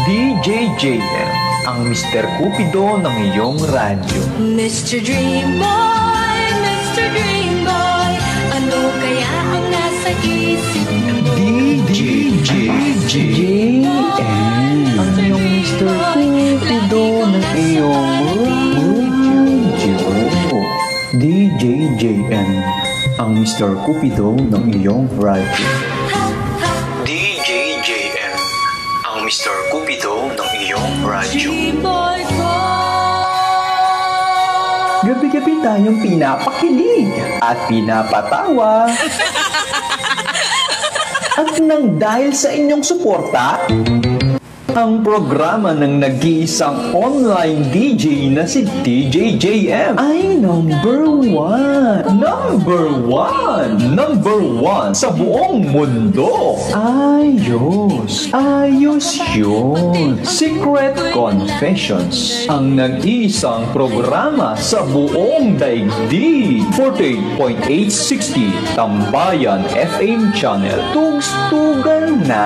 DJJM, ang Mr. Cupido ng iyong radyo. Mr. Dream Boy, ano kaya ang nasa isip mo? DJJM, ang iyong Mr. Cupido ng iyong radyo. DJJM, ang Mr. Cupido ng iyong radyo. DJJM, ang Mr. Cupido ng iyong radyo. Gabi-gabi tayong pinapakilig at pinapatawa. At nang dahil sa inyong suporta, ang programa ng nag-iisang online DJ na si DJJM ay number one sa buong mundo. Ayos yun. Secret Confessions, ang nag-iisang programa sa buong daigdig. 48.860 Tambayan FM Channel. Tugstugan na.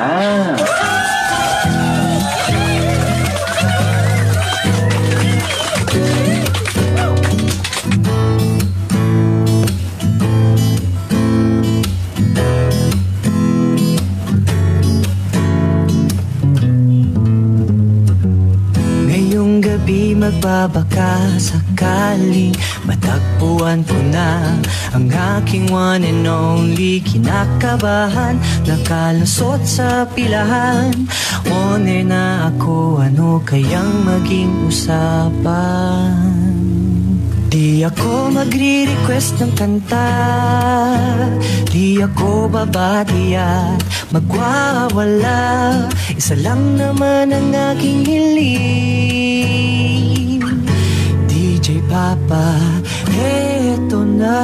Magbabaka sakaling matagpuan ko na ang aking one and only. Kinakabahan, nakalusot sa pilahan. On air na ako, ano kayang maging usapan? Di ako magre-request ng kanta, di ako babati at magwawala. Isa lang naman ang aking hiling, DJ Papa, eto na.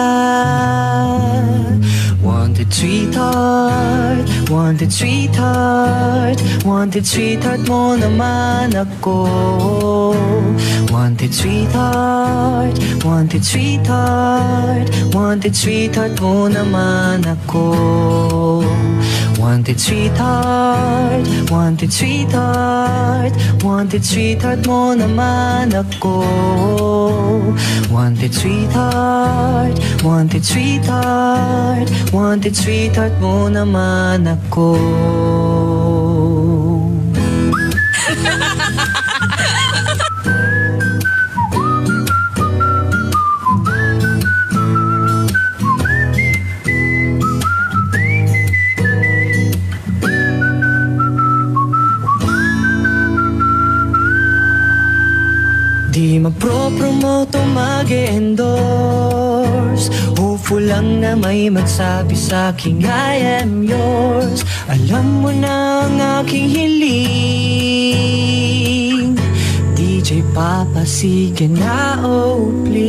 Wanted sweetheart, wanted sweetheart, wanted sweetheart mo naman ako. Wanted sweetheart, wanted sweetheart, wanted sweetheart mo naman ako. Wanted sweetheart, wanted sweetheart, wanted sweetheart mo naman ako. Wanted sweetheart, wanted sweetheart, wanted sweetheart mo naman ako. Di magpro-promote o mag-endorse, hopeful lang na may magsabi sa'king I am yours. Alam mo na ang aking hiling, DJ Papa, sige na, oh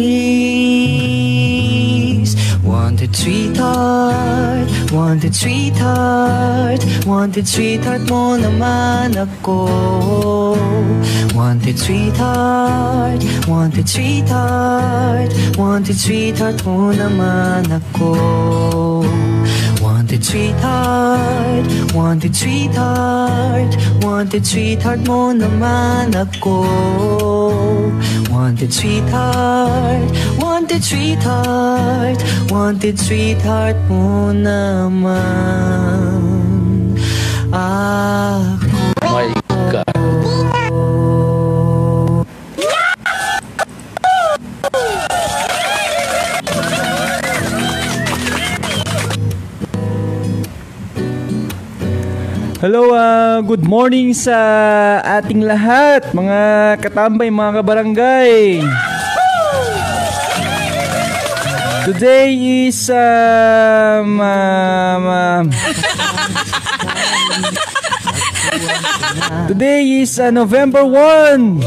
please. Wanted sweetheart, wanted sweetheart, wanted sweetheart mo naman ako. Wanted sweetheart, wanted sweetheart, wanted sweetheart mo naman ako. Wanted sweetheart, wanted sweetheart, wanted sweetheart mo naman ako. Wanted sweetheart, wanted sweetheart, wanted sweetheart mo naman ako. My God. Hello, good morning sa ating lahat, mga katambay, mga kabarangay. Today is November 1.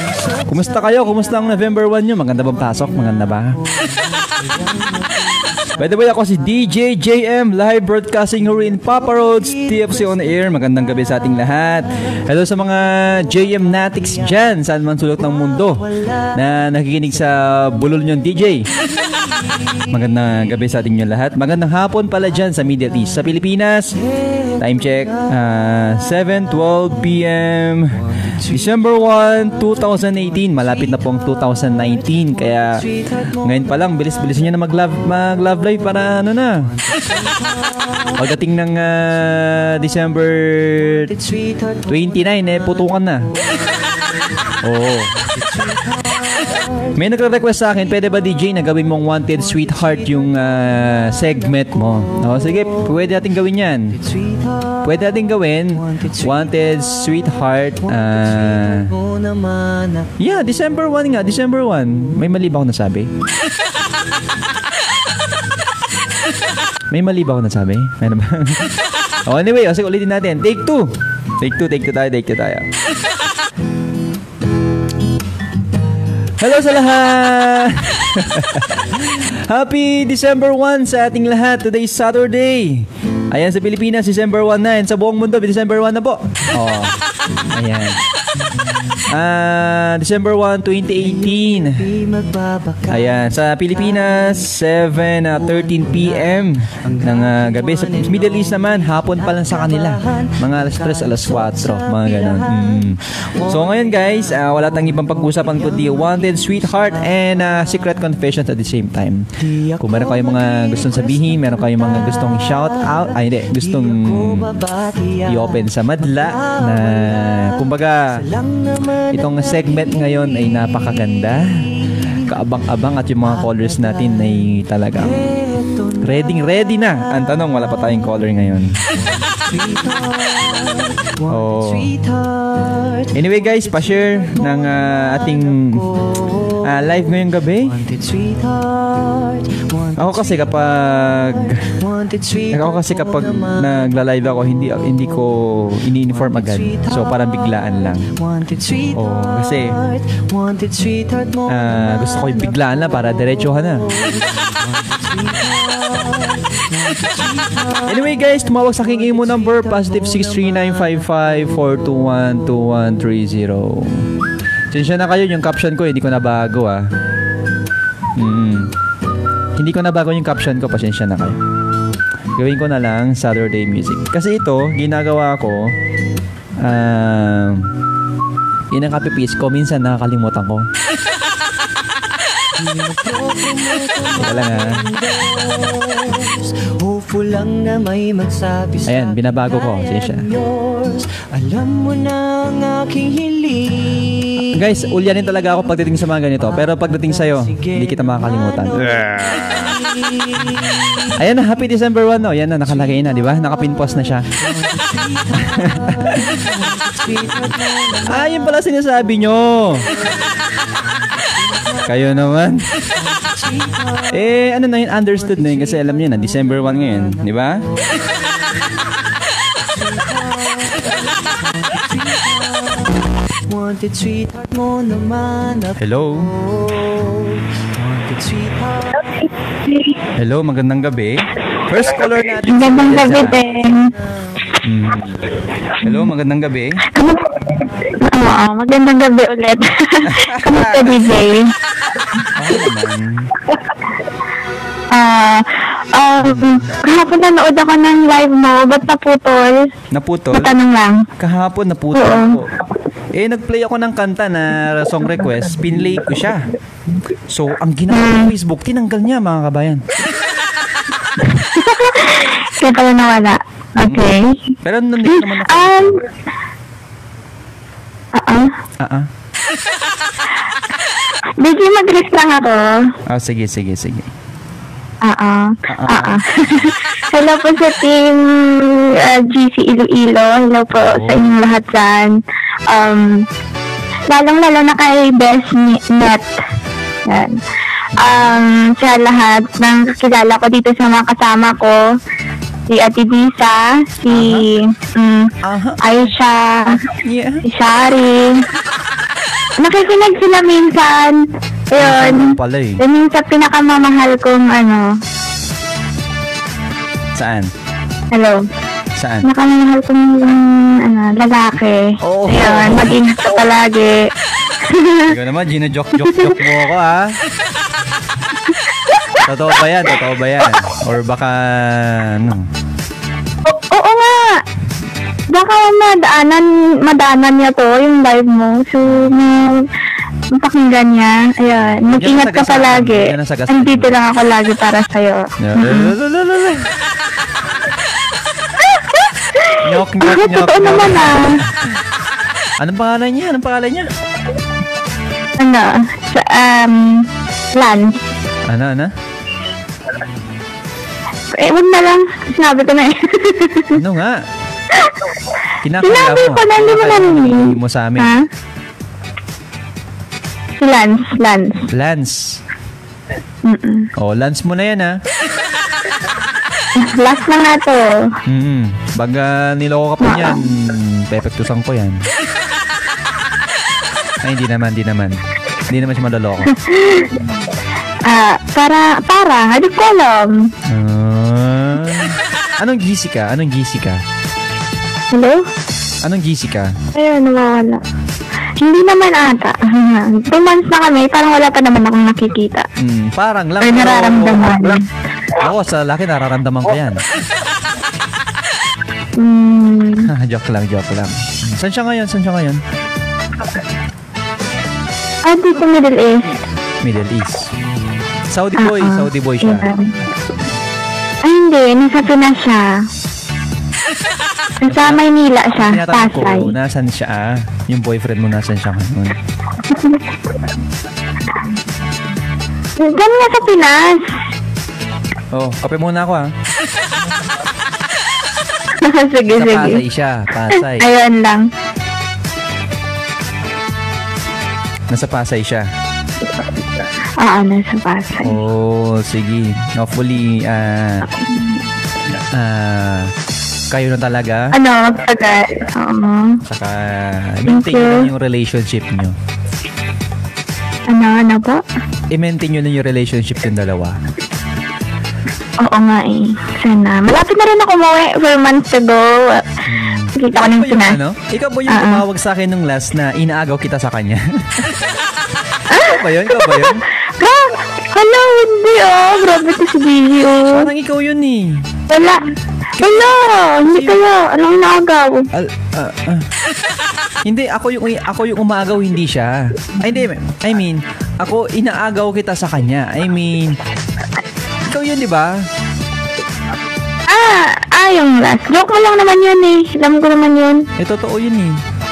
Kumusta kayo? Kumusta ang November 1 nyo? Maganda bang pasok? Maganda ba? By the way, ako si DJ JM, live broadcasting here in Papa Roads, TFC on air. Magandang gabi sa ating lahat. Hello sa mga JM Natics dyan, saan man sulok ng mundo, na nakikinig sa bulol niyong DJ. Magandang gabi sa ating lahat. Magandang hapon pala dyan sa Middle East. Sa Pilipinas, time check, 7:12 p.m. December 1, 2018. Malapit na pong 2019. Kaya ngayon pa lang, bilis-bilisan nyo na mag-love live para ano na. Pagdating ng December 29, putukan na. Oo. May nagre-request sa akin, pwede ba DJ na gawin mong Wanted Sweetheart yung segment mo? O, sige, pwede natin gawin yan. Pwede natin gawin Wanted Sweetheart. Yeah, December 1 nga. December 1. May mali ba ako nasabi? May mali ba ako nasabi? Ano ba? Oh, anyway, sige, ulitin natin. Take 2. Take 2 tayo. Hello sa lahat! Happy December 1 sa ating lahat. Today is Saturday. Ayan, sa Pilipinas, December 1 na. Sa buong mundo, December 1 na po. Oh, ayan. December 1, 2018. Ayan, sa Pilipinas, 7:13 p.m. ng gabi. Sa Middle East naman, hapon pa lang sa kanila. Mga alas 3, alas 4, mga ganon. So ngayon guys, wala tayong ibang pag-usapan kundi Wanted Sweetheart and Secret Confessions at the same time. Kung meron kayong mga gustong sabihin, meron kayong mga gustong shout out, gustong i-open sa madla na kumbaga itong segment ngayon ay napakaganda, kaabang-abang, at yung mga callers natin ay talagang ready na. Ang tanong, wala pa tayong caller ngayon. Oh. Anyway guys, pa-share ng ating live ngayong gabi. Ako kasi kapag nagla-live ako, hindi ko ini-inform agad. So parang biglaan lang. Oh, kasi gusto ko yung biglaan lang para diretsohan na. Anyway guys, tumawag sa aking imo number, +6395542121330. Sensya na kayo, yung caption ko hindi ko nabago Hindi ko nabago yung caption ko, pasensya na kayo. Gawin ko na lang Saturday music. Kasi ito, ginagawa ko yun ang kapipis ko, minsan nakakalimutan ko. Ayan, binabago ko. Siya. Guys, ulyanin talaga ako pagdating sa mga ganito. Pero pagdating sa'yo, hindi kita makakalimutan. Ayan na, happy December 1. Ayan na, nakalagay na, di ba? Nakapinpost na siya. Yun pala sinasabi nyo. Kayo naman. Ano na yun? Understood na yun. Kasi alam niyo na, December 1 ngayon. Di ba? Hello? Hello, magandang gabi. First caller natin. Magandang gabi din. Hello, magandang gabi. Oo, magandang gabi ulit. Kamusta, DJ? Ako naman. Kahapon nanood ako ng live mo. Ba't naputol? Naputol? Matanong lang. Kahapon naputol ako. Nag-play ako ng kanta na song request. Pinlay ko siya. So, ang ginawa ng Facebook, tinanggal niya, mga kabayan. Kaya pala nawala. Okay. Pero nandito naman ako. DJ, mag-list lang ako. Sige. Hello po sa team GC Iloilo. Hello po sa inyong lahat dyan. Lalong-lalo na kay Best Net. Yan. Sa lahat ng kakilala ko dito sa mga kasama ko, si Ate Disa, si Aisha, si Shari. Nakikinig sila minsan. Ayun. Yun yung sa pinakamamahal kong Saan? Hello. Saan? Nakamahal ko yung lalaki. Oo. Ayun, mag-ingat ka palagi. Ikaw naman, gina-joke-joke mo ako, ha? Totoo ba yan? Totoo ba yan? Or baka, ano? Oo nga. Baka madaanan niya to, yung live mo. So, mapakinggan niya. Ayun, mag-ingat ka palagi. Andito lang ako lagi para sa'yo. Nyok. Totoo naman Anong pangalan niya? Lance. Ano? Wag na lang. Sinabi ko na Ano nga? Sinabi ko na, hindi mo narinig. Hindi mo sa amin. Ha? Si Lance. Lance. Lance mo na yan, ha? Last na nga to. Baga niloko ka pa niyan, pepektusan ko yan. Ay, hindi naman. Hindi naman siya maloloko. Hindi ko alam. Anong GC ka? Hello? Anong GC ka? Ayun, nawawala. Hindi naman ata. 2 months na kami, parang wala pa naman akong nakikita. Parang lang. Or nararamdaman. Ako, sa laki nararamdaman ko yan. Joke lang. Saan siya ngayon? Dito Middle East. Middle East. Saudi boy siya. Ay, hindi. Nasa Pinas siya. Nasa Maynila siya. Tinatanong ko, Pasay. nasan siya? Yung boyfriend mo, nasan siya ngayon? Diyan nga sa Pinas. Kape muna ako, ha? Sige. Pasay siya. Pasay. Ayun lang. Nasa Pasay siya. Nasa Pasay. Sige. Hopefully, kayo na talaga. Magtagal. Saka, maintain nyo lang yung relationship nyo. Ano po? I-maintain nyo na yung relationship yung dalawa. Oo nga Sana. Malapit na rin ako umuwi 4 months ago. Kita ko ng Pinas. Ikaw ba yung tumawag sa akin nung last na inaagaw kita sa kanya? Ikaw ba yun? Hala, hindi Grabe to si Gigi Parang ikaw yun Wala, hindi kayo. Anong inaagaw? Hindi, ako yung umaagaw, hindi siya. I mean, ako inaagaw kita sa kanya. I mean, ikaw yun, di ba? Yung last. Joke mo lang naman yun Alam ko naman yun. Totoo yun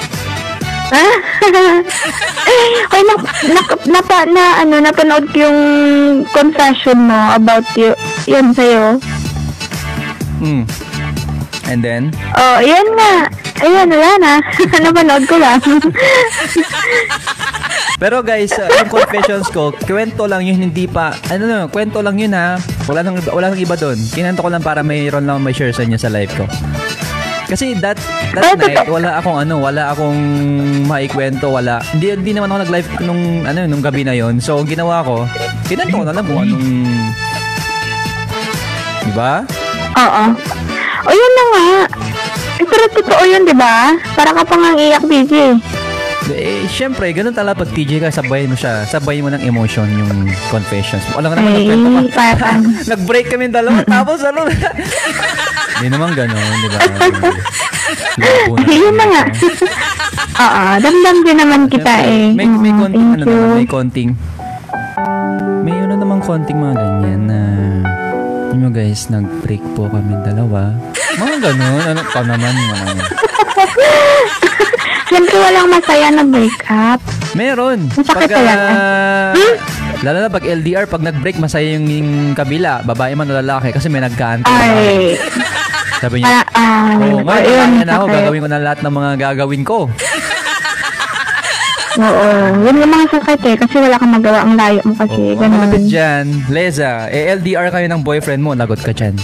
Ay, napanood ko yung confession mo about yun sa'yo. And then? Yun nga. Ayun, wala na. Napanood ko lang. Pero guys, yung confessions ko, kwento lang yun, hindi pa, kwento lang yun ha. Wala nang iba doon. Kinento ko lang para mayroon lang may share sa inyo sa live ko. Kasi that night, wala akong maikwento, hindi naman ako nag-live nung gabi na yon. So, ang ginawa ko, kinento ko na lang kung anong, di ba? Oo. Yun na nga. Pero totoo yun, di ba? Para ka pang iyak, DJ. Siyempre, ganun talaga pag TJ ka, sabayin mo ng emotion yung confessions mo. Alam ka naman, nag-break kami dalawa, tapos hindi naman ganun, di ba? Yun na nga. Damdam din naman kita May konting mga ganyan na yun guys, nag-break po kami dalawa. Mga ganun, ano pa naman. Siyempre walang masaya na breakup. Meron. Masakit talaga. Lalo na pag LDR, pag nag-break, masaya yung kabila. Babae man o lalaki kasi may nagkaantay. Ay. Sabi niya, ngayon na ako, gagawin ko na lahat ng mga gagawin ko. Oo. Yun yung mga sakit kasi wala kang magawa, ang layo mo kasi. Ganun. Malapit dyan, Leza, LDR kayo ng boyfriend mo, lagot ka dyan.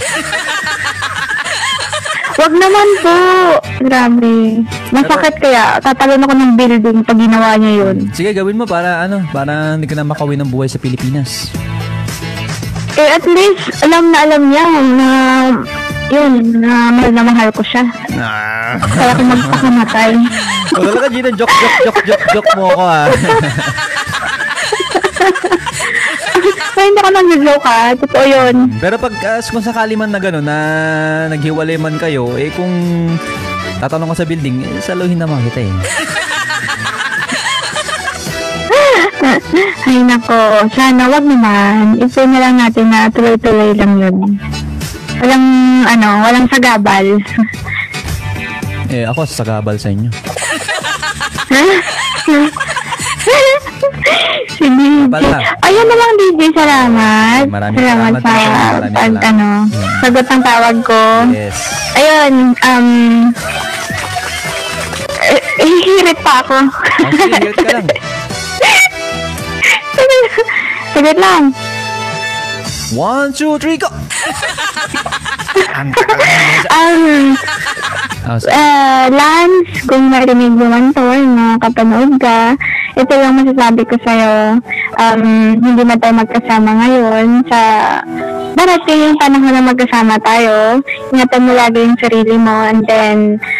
Wag naman po. Grabe. Masakit kaya. Tatalon ako ng building pag ginawa niya yun. Sige, gawin mo para hindi ka na makawin ng buhay sa Pilipinas. At least, alam niya na yun, mahal na mahal ko siya. Kaya ako magpakamatay. O talaga, Gina, joke mo ako Kaya hindi ako nag-joke totoo yun. Pero pag kung sakali man na gano'n, na naghiwalay man kayo, kung tatanong ko sa building, saluhin naman kita Ay nako, sana wag naman. I-pray na lang natin na tuloy-tuloy lang yun. Walang sagabal. Ako sagabal sa inyo. Sige. Ayun na lang, DJ. Salamat. Salamat sa sagot ng tawag ko. Yes. Ayun, hihirit pa ako. Hihirit ka lang. Saglit lang. 1, 2, 3, go! Lance, kung marinig mo man to, kapanood ka, ito lang masasabi ko sa'yo. Hindi na tayo magkasama ngayon. Darating yung panahon na magkasama tayo. Ingatan mo lagi yung sarili mo. And then,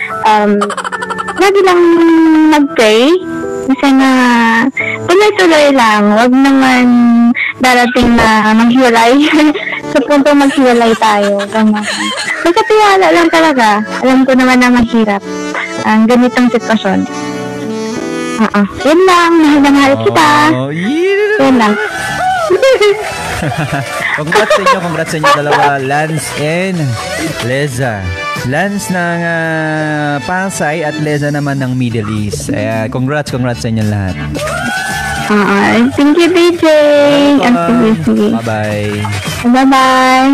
lagi lang mag-pray. Kasi na tuloy-tuloy lang. Huwag naman darating na maghiwalay. Sa punto maghiwalay tayo. Magkatiwala lang talaga. Alam ko naman na mahirap ang ganitong sitwasyon. Yun lang. Mahal na mahal kita. Yun lang. Congrats sa inyo dalawa, Lance and Leza. Lance ng Pasay at Leza naman ng Middle East. Congrats sa inyo lahat. Thank you, DJ. Bye-bye. Bye-bye.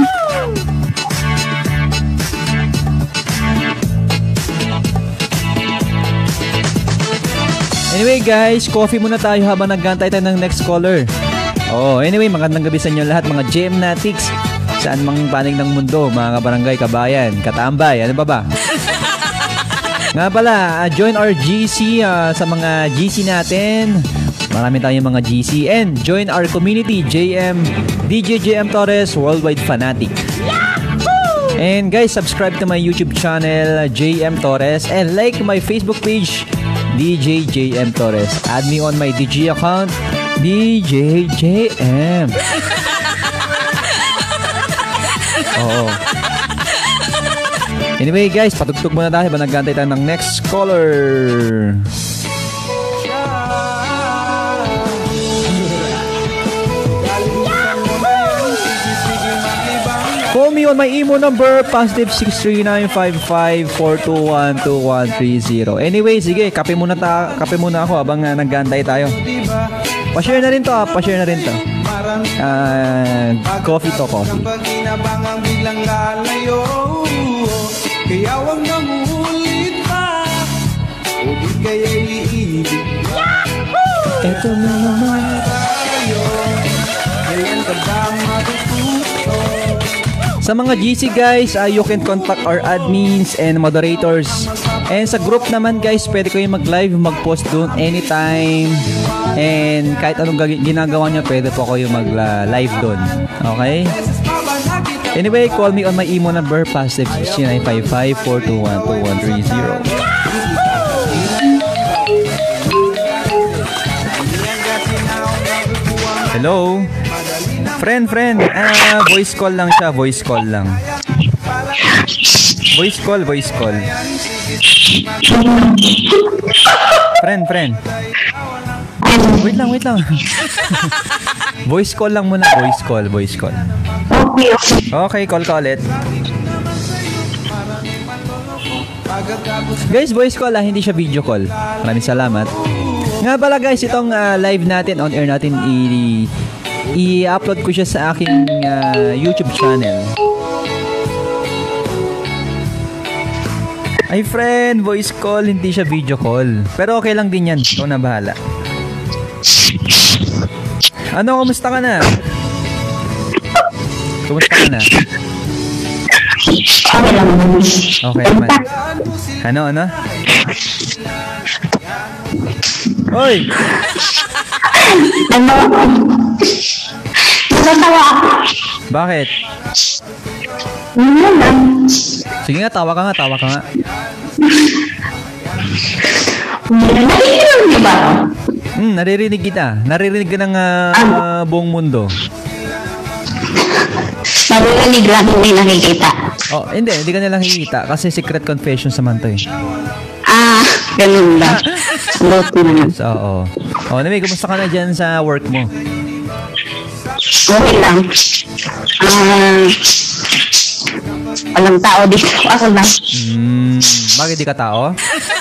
Anyway guys, coffee muna tayo habang nagantay tayo ng next caller. Anyway, magandang gabi sa inyo lahat mga GMnatics. Saan mang panig ng mundo, mga kabarangay, kabayan, katambay, ano ba? Nga pala, join our GC sa mga GC natin. Marami tayong mga GC. And join our community, DJ JM Torres, Worldwide Fanatic. And guys, subscribe to my YouTube channel, JM Torres. And like my Facebook page, DJ JM Torres. Add me on my DG account, DJ JM. Anyway guys, patugtog muna tayo ba nagantay tayo ng next caller. Call me on my emo number, positive 63955421230. Anyway, sige, kape muna ako habang nagantay tayo. Pa-share na rin to. Coffee. Pag inabangang biglang lalayo, kaya wag na mulit pa, o di kaya iibig. Eto na naman tayo, ngayon ka ba matututo? Sa mga GC guys, you can contact our admins and moderators. And sa group naman guys, pwede kayo mag-live, mag-post doon anytime. And kahit anong ginagawa nyo, pwede po kayo mag-live doon. Okay? Anyway, call me on my emo number, positive 0955-421-2130. Hello? Friend. Voice call lang siya. Voice call. Friend. Wait lang. Voice call lang muna. Voice call. Okay, call ka ulit. Guys, voice call hindi siya video call. Maraming salamat. Nga pala guys, itong live natin, on air natin, i-upload ko siya sa aking YouTube channel. Ay friend, voice call, hindi siya video call. Pero okay lang din yan. Ikaw na bahala. Ano, kumusta ka na? Okay naman. Ano? Hoy! Bakit? Ano lang. Sige nga, tawa ka nga. Naiinom niyo ba? Naririnig kita. Naririnig ka ng buong mundo. Maririnig lang, hindi nakikita. Oh, hindi ka nilang nakikita kasi secret confession naman to eh. Ganun ba? Buti naman. So, oo. Oh, Nami, kumusta ka na dyan sa work mo? Okay lang. Walang tao dito. Ako lang. Bakit di ka tao?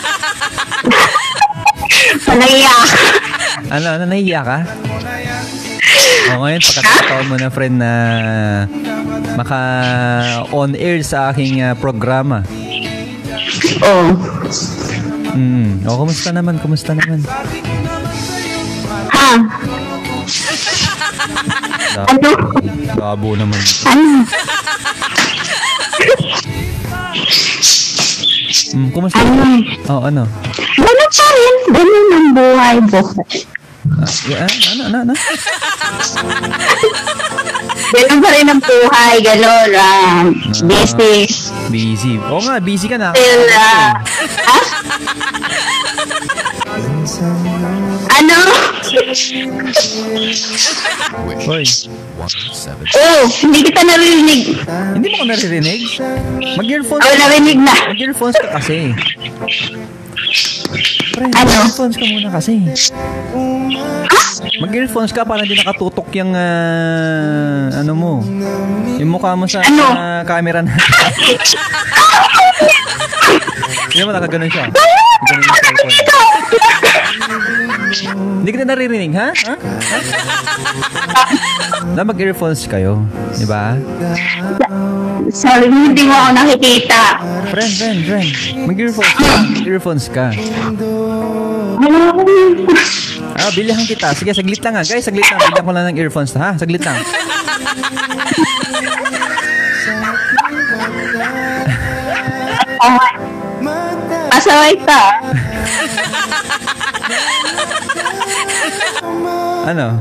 Naiiyak. Ano, nahihiya ka? Ngayon, pagkakataon mo na, friend, na maka-on-air sa aking programa. Kumusta naman? Ha? Ano? Gabo naman. Ano? Kumusta? Ano? Ano? Ganun pa rin. Ganun ang buhay. Ano? Ganun pa rin ang buhay. Ganun. Busy. Busy. Oo nga, busy ka na. Still, ano? Hoy. Hindi kita naririnig. Hindi mo ko naririnig? Mag-earphones Narinig na. Mag-earphones ka kasi. Pre, Ano? mag-earphones ka muna kasi. Mag-earphones ka para hindi nakatutok yung ano mo. Yung mukha mo sa camera na. Hindi mo nakaganon siya. Ganun yung cellphone. Hindi kita naririnig, ha? Mag-earphones kayo, di ba? Sorry, hindi mo ako nakikita. Friend. Mag-earphones ka. Bilihan kita. Sige, saglit lang ha. Guys, saglit lang. Bilihan ko lang ng earphones ha. Saglit lang. Pasaway ka. Ano?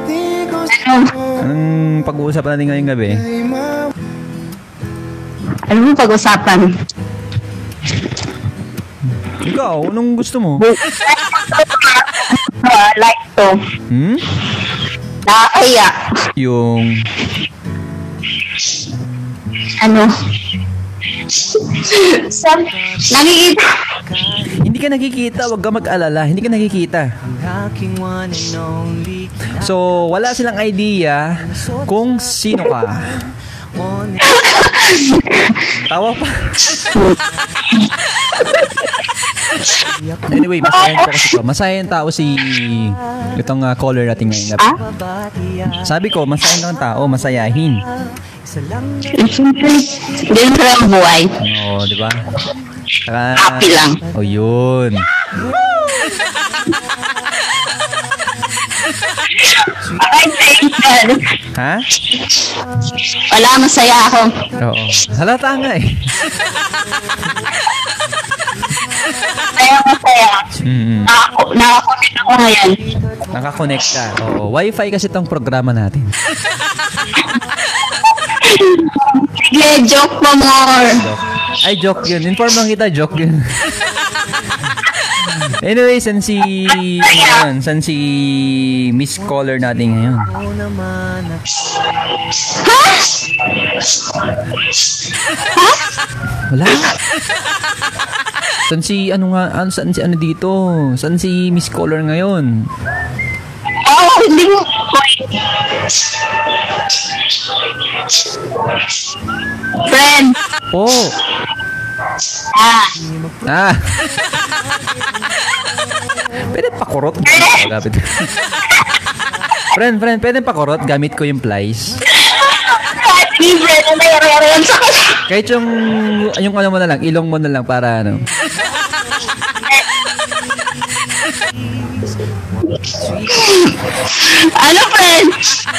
Anong pag-uusapan natin ngayong gabi? Ano mo pag-usapan? Ikaw, anong gusto mo? Like to. Nakakaya. Yung... Ano? Nakikita. Hindi ka nakikita, wag ka mag-alala. Hindi ka nakikita. So, wala silang idea kung sino ka. Tawa pa. Anyway, masayahin ko kasi to. Masayahin tao si itong caller natin ngayon. Sabi ko, masayahin lang tao, masayahin. Ganun pa ang buhay. Oo, di ba? Saka, Happy lang. O yun. Ha? Wala, masaya ako. Oo. Halata nga eh. Masaya. Nakakonect ako ngayon. Nakakonect ka. Oo. Wi-Fi kasi itong programa natin. Sige, joke mo more. Ay, joke yun. Inform lang kita, joke yun. Anyway, san si Miss Caller natin ngayon? Wala. San si dito? San si Miss Caller ngayon? Hindi mo. Friend. Pwede pakurot. Friend, pwede pakurot. Gamit ko yung plies. Kahit yung ano mo na lang, ilong mo na lang para ano. Ano, friend?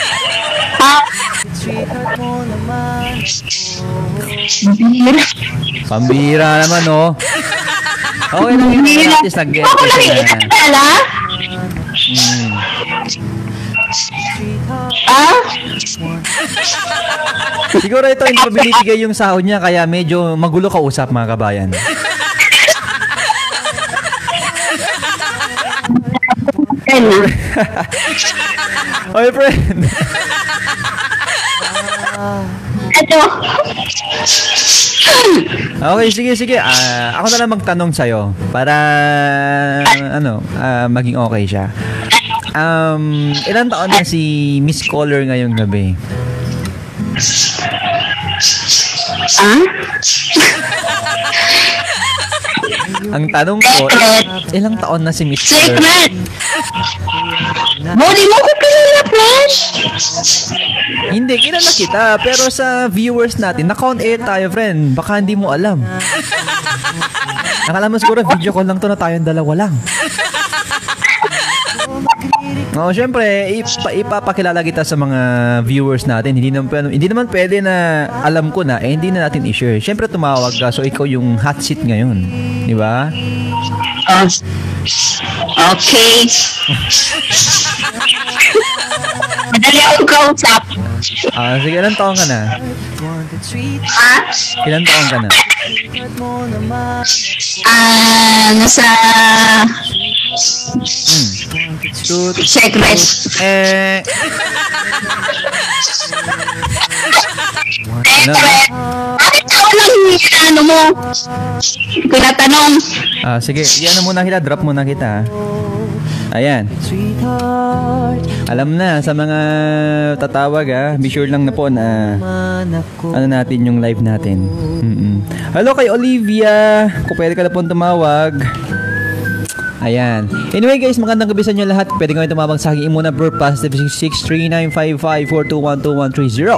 Pambira naman, oh. Okay lang yun. At least nag-get Ako lang na. Ah? Siguro ito hindi pa binibigay yung sahod niya kaya medyo magulo kausap mga kabayan. Ano? Oy, friend. Ano? Okay, sige. Ako na lang magtanong sa'yo para maging okay siya. Ilan taon na si Miss Caller ngayong gabi? Ah? Ang tanong ko, ilang taon na si Miss Caller? Secret! Body mo ko kilala, friend! Hindi, kilala kita. Pero sa viewers natin, naka-on air tayo, friend. Baka hindi mo alam. Nakala mo siguro, video call lang to na tayong dalawa lang. Oo, syempre, ipapakilala kita sa mga viewers natin. Hindi naman pwede na alam ko na, hindi na natin i-share. Syempre, tumawag ka, so ikaw yung hot seat ngayon. Di ba? Okay. Madali akong kausap. Sige, ilang taon ka na? Ha? Ilang taon ka na? Nasa... Secret. Secret. Bakit ako lang ano mo? Tinatanong. Sige, iyan muna kita, drop muna kita. Ayan. Alam na sa mga tatawag be sure lang na po na natin yung live natin. Hello kay Olivia, kung pwede ka na po tumawag. Ayan. Anyway guys, magandang gabi sa inyo lahat. Pwede kayo tumawag sa aking imo number positive 63955421230.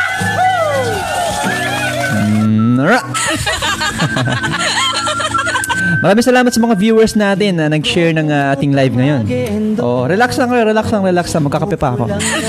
Maraming salamat sa mga viewers natin na nag-share ng ating live ngayon. Relax lang. Magkakape pa ako.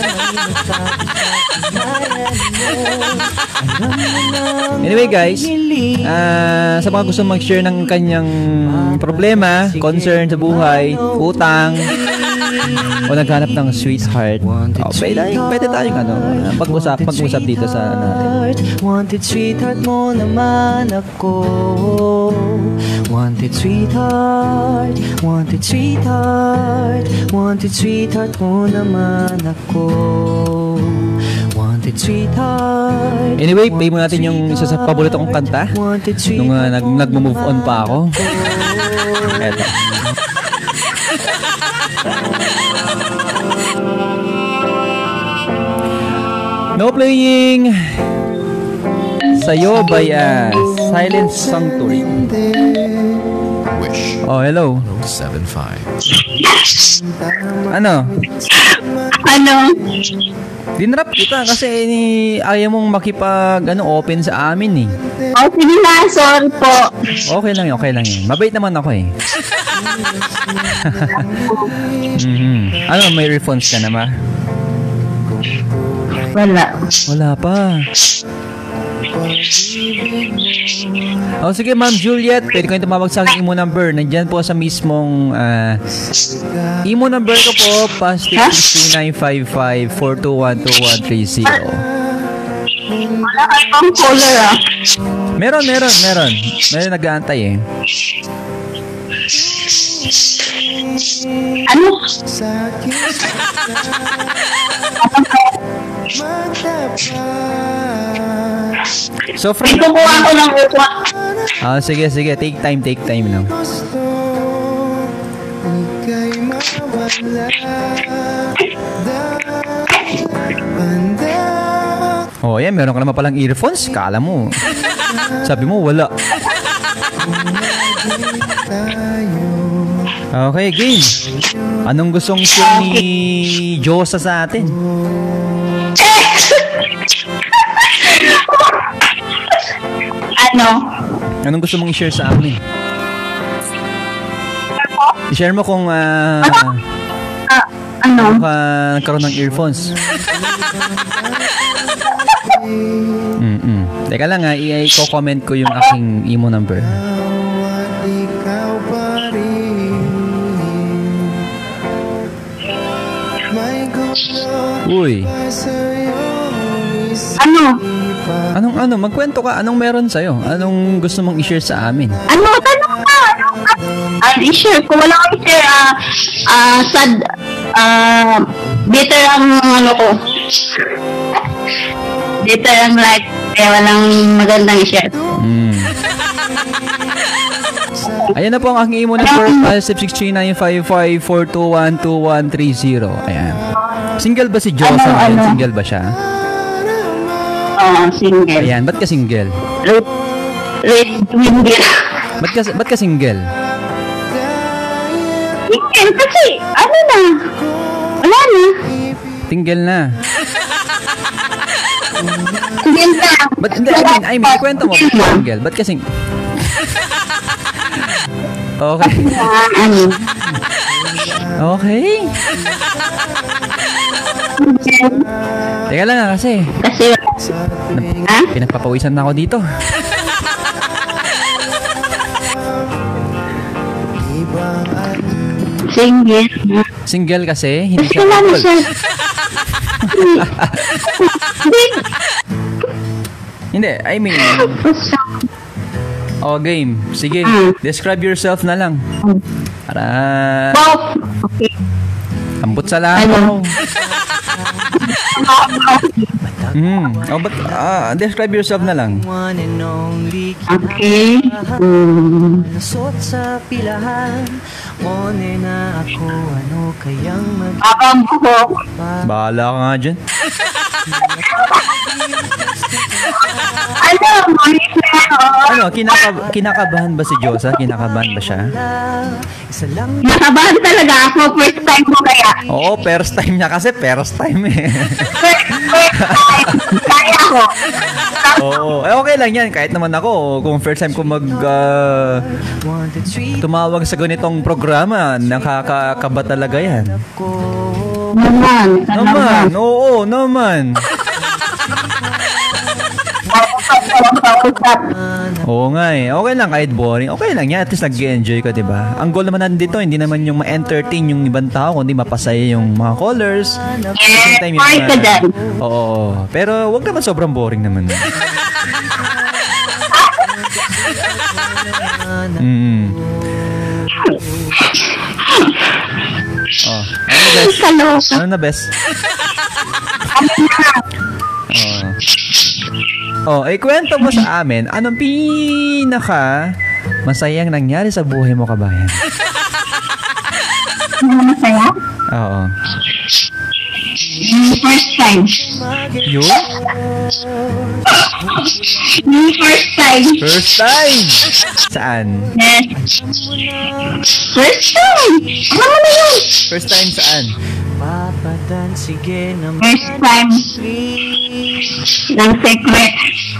Anyway guys, sa mga gusto mag-share ng kanyang problema, concern sa buhay, utang, o naghanap ng sweetheart, pwede tayong pag-usap dito sa natin. Wanted sweetheart mo naman ako. Wanted sweetheart mo naman ako. Wanted sweetheart. Anyway, play mo natin yung isa sa paborito kong kanta nung nag-move on pa ako. Eto. No playing Sayo by Silent Sanctuary. Oh, hello. 75. Ano? Dinrap kita kasi ayaw mong open sa amin eh. Sige na, sorry po. Okay lang yun. Mabait naman ako eh. May earphones ka na ma? Wala pa. Sige Ma'am Juliet, pwede kayo tumawag sa aking imo number. Nandyan po sa mismong imo number ko po, +23955421230. Wala ka pang caller Meron nag-aantay eh. Ano? So friend, kukuha ko ng upo. Sige, take time lang. Yan, meron ka naman palang earphones. Kala mo. Sabi mo, wala. Okay, game. Anong gustong share ni Josa sa atin? Anong gusto mong i-share sa amin? I-share mo kung nagkaroon ng earphones. Teka lang i-comment ko yung aking imo number. Uy. Ano? Magkwento ka. Anong meron sa'yo? Anong gusto mong i-share sa amin? Tanong ka. I-share ko. Wala akong share. Sad. Bitter ang ko. Bitter ang life. Kaya walang magandang i-share. Ayan na po ang aking imo na 4563955421230. Ayan. Single ba si Josa ngayon? Single ba siya? Oo, single. Ayan, ba't ka single? Single. Ba't ka single? Single kasi, na? Wala na. Single na. Single na. Ba't, hindi, I mean, kwento mo, ba't ka single? Ba't ka single? Okay. Okay. Teka lang kasi. Pinagpapawisan na ako dito. Single. Single kasi? Hindi siya Wala na couple. siya. Hindi, I mean. Game. Sige. Describe yourself na lang. Para Okay. ambot sa langaw. Describe yourself na lang. Okay. Nasot sa pilahan, mone na ako, ano kayang Buhok. Bahala ka nga dyan. Kinakabahan ba si Josa? Kinakabahan ba siya? Nakabahan talaga ako. First time ko kaya. Oo, first time niya kasi. First time eh. First time. Kaya ako. Oo. Okay lang yan. Kahit naman ako, kung first time ko tumawag sa ganitong programa, nakakakaba talaga yan. Naman. Oo, naman. Oo nga eh. Okay lang kahit boring. Okay lang yan. At least nag-enjoy ka, diba? Ang goal naman nandito, hindi naman yung ma-entertain yung ibang tao, kundi mapasaya yung mga callers. Oo. Pero wag naman sobrang boring naman. Ano na best? Kwento mo sa amin, anong pinaka masayang nangyari sa buhay mo, kabayan? Masaya? Oo. First time. Yung? First time. First time? Saan? Yes. First time. Ano mo na yun? First time saan? First time. Ng secret.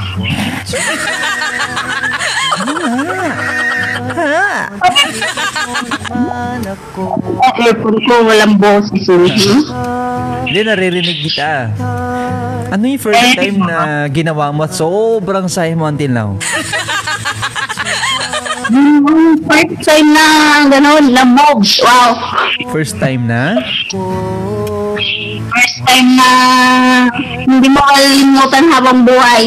Aircon ko, walang boses. Hindi, naririnig kita. Ano yung first time na ginawa mo at sobrang saya mo until now? First time na gano'n, lamog. Wow. First time na? First time na hindi mo kalimutan habang buhay.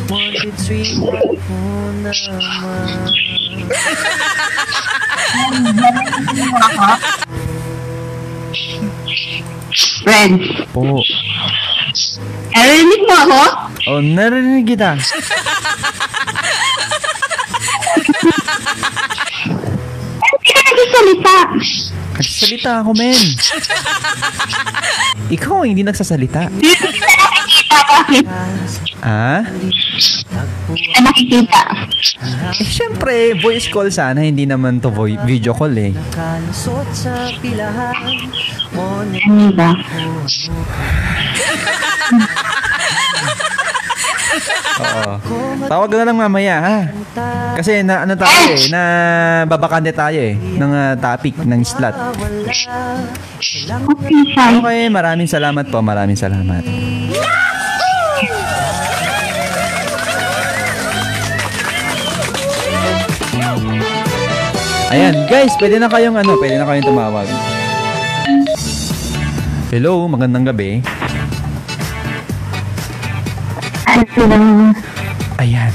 Friend. Po. Narinig mo ako? Oh, narinig kita. Hindi ka nagsasalita. Nagsasalita ako, men. Ikaw hindi nagsasalita. Hindi ka nakikita, bakit? Ah? Hindi ka nakikita. Syempre, voice call sana. Hindi naman to video call eh. Ano ba? Oo. Tawag na lang mamaya, ha? Kasi ano tayo eh, na babakante tayo eh ng topic, ng slot. Okay, maraming salamat po, maraming salamat. Ayan, guys, pwede na kayong tumawag. Hello, magandang gabi. Ano, Ayan.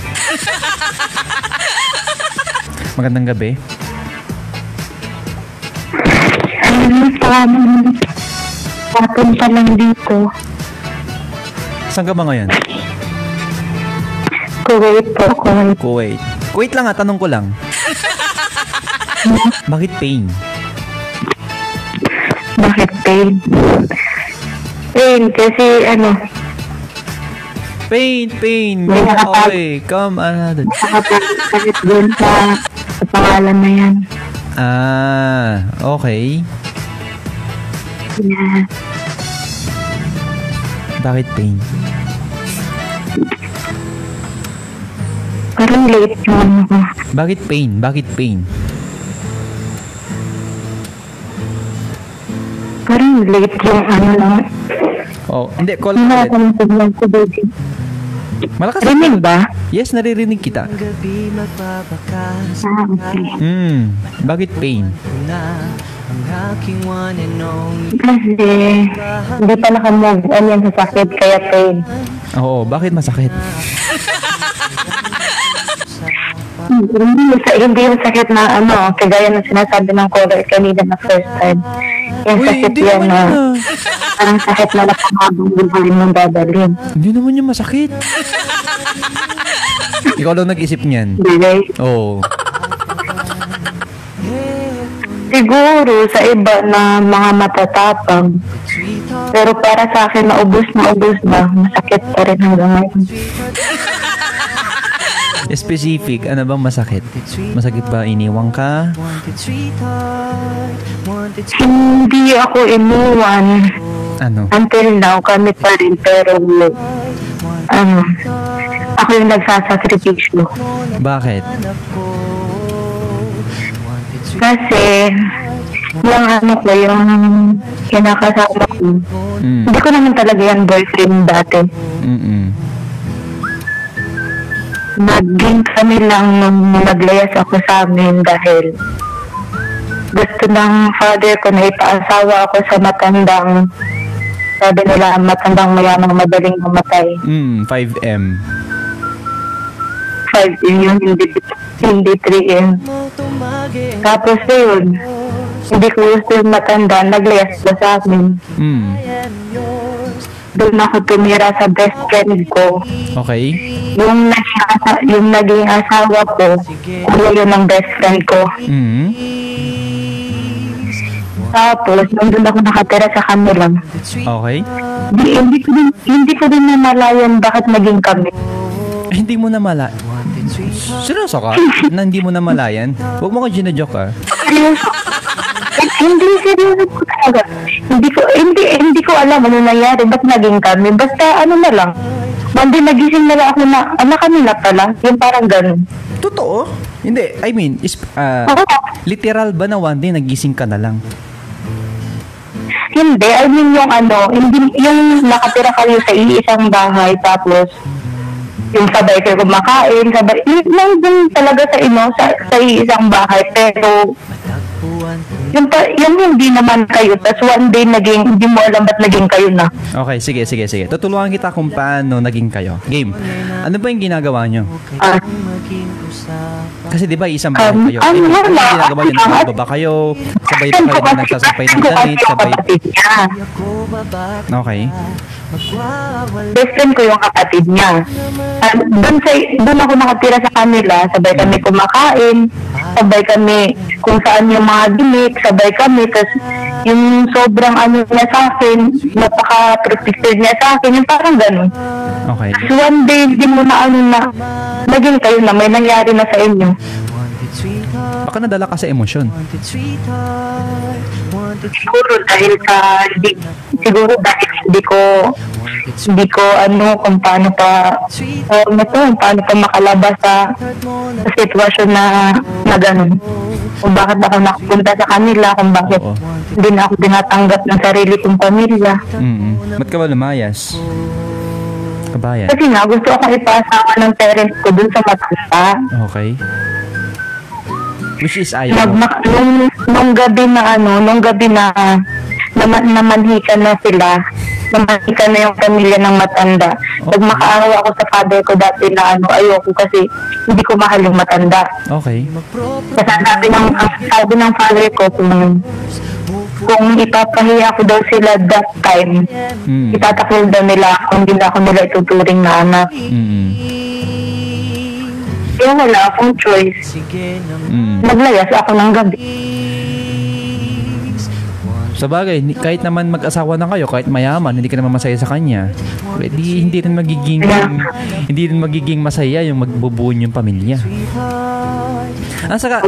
Magandang gabi. papunta lang dito. Saan ka ba ngayon? Kuwait po, Kuwait. Kuwait. Kuwait lang tanong ko lang. Bakit pain? Bakit pain? Pain, kasi Pain. Go away. Come another. nakapagkakit doon sa pangalan na yan. Okay. Yeah. Bakit pain? Parang late yung Bakit pain? Parang late yung lang. Oh, hindi. Call Hindi ko na ulit. ako nagsabihan ko, baby. Malakas. Rinig ba? Yes, naririnig kita. Gabi magbabakas Okay. Bakit pain? na ang aking one and only. Kasi hindi pa nakamove on yan sa sakit, kaya pain. Oo, bakit masakit? Hindi yung sakit na kagaya ng sinasabi ng caller kanina na first time. Yung sakit hindi yan naman na yun parang sakit na napakabang bulbalin mong dadalhin. Hindi naman yung masakit. Ikaw lang nag-isip niyan. Delay. Oo. Siguro sa iba na mga matatapang. Pero para sa akin, naubos na. Masakit pa rin hanggang ngayon. Specific, ano bang masakit? Masakit ba iniwang ka? Hindi ako inuwan. Ano? Until now, kami pa rin. Pero, ako yung nagsasakripisyo. Bakit? Kasi, yung yung kinakasama ko, hindi ko naman talaga yan boyfriend dati. Naging kami lang nung naglayas ako sa amin dahil gusto ng father ko na ipaasawa ako sa matandang, sabi nila, matandang mayamang madaling mamatay. 5M. 5 yun, hindi 3M. Tapos yun, hindi ko gusto yung matanda, naglayas ko sa amin. Doon ako tumira sa best friend ko. Okay. Yung naging asawa ko, kuya yun ng best friend ko. Tapos, nandun ako nakatira sa kanila. Okay. Hindi ko din namalayan bakit naging kami. Hindi mo na seryoso ka? Na hindi mo na malayan? Huwag mo ka ginajoke ka. Seryoso. Hindi, seryoso ko talaga. Hindi ko alam ano nangyari, ba't naging kami. Basta na lang. One day nagising na lang ako na, anak kanila pala. Yung parang ganun. Totoo? Hindi, I mean, literal ba na one day nagising ka na lang? Hindi, I mean yung yung nakatira kayo sa iisang bahay, tapos yung sabay kayo kumakain, nandun talaga sa iisang bahay, pero yung hindi naman kayo, tapos one day hindi mo alam ba't naging kayo na. Okay, sige. Tutulungan kita kung paano naging kayo. Game. Ano ba yung ginagawa nyo? Kasi di ba isang bahay kayo? Ano yung ginagawa nyo? Nagbaba kayo? Sabay ba kayo na nagsasampay ng damit? Sabay? Okay. Best friend ko yung kapatid niya. Doon ako nakatira sa kanila, sabay kami kumakain, sabay kami kung saan yung mga gimmick, sabay kami, tapos yung sobrang niya sa akin, napaka-protective niya sa akin, yung parang ganun. Okay. So one day, hindi mo na naging kayo na, may nangyari na sa inyo. Baka nadala ka sa emosyon. Siguro dahil hindi ko kung paano pa makalabas sa sitwasyon na gano'n. Kung bakit ako nakapunta sa kanila, kung bakit hindi na ako tinatanggap ng sarili kong pamilya. Ba't ka ba lumayas? Kabayan? Kasi nga, gusto akong ipasawa ng parents ko dun sa matanda. Okay. Which is ayaw. Nung gabi na namanhikan na sila. Namanhikan na yung pamilya ng matanda. Pag makaawa ako sa father ko dati na ayoko kasi hindi ko mahal yung matanda. Okay. Kasi sabi ng father ko kung ipapahiya ko daw sila that time, itatakil daw nila ako, hindi na ako nila ituturing na anak. Kaya wala akong choice. Naglayas ako ng gabi. Sa bagay, kahit naman mag-asawa na kayo, kahit mayaman, hindi ka naman masaya sa kanya. Hindi rin magiging masaya yung magbubuo yung pamilya. Ang saka,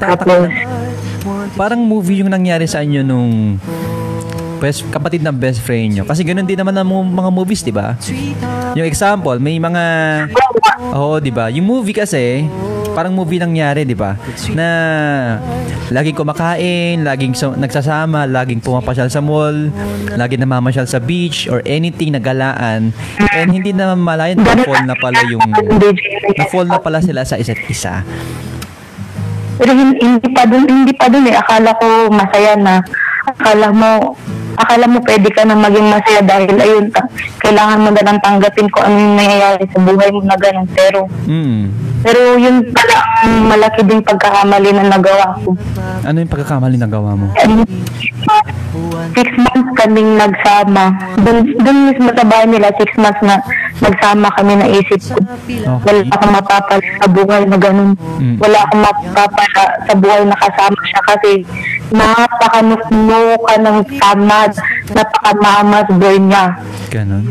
parang movie yung nangyari sa inyo nung kapatid ng best friend nyo. Kasi ganoon din naman ang mga movies, di ba? Yung example, may mga... di ba? Yung movie kasi, parang movie nangyari, di ba? Na laging kumakain, laging nagsasama, laging pumapasyal sa mall, laging namamasyal sa beach, or anything na galaan. And hindi na malayan na-fall na pala sila sa isa't isa. Pero hindi pa dun eh. Akala ko masaya na. Akala mo pwede ka na maging masaya dahil ayun, kailangan mo na lang tanggapin ko ano yung nangyayari sa buhay mo na ganun. Pero yun pala ang malaki ding pagkakamali na nagawa ko. Ano yung pagkakamali na nagawa mo? 6 months kaming nagsama. Doon mismo sa bahay nila, 6 months na nagsama kami, na isip ko. Wala akong mapapala sa buhay na ganun. Wala akong mapapala sa buhay na kasama siya kasi napakanukno ka ng tamad, napakamamas boy niya. Ganun.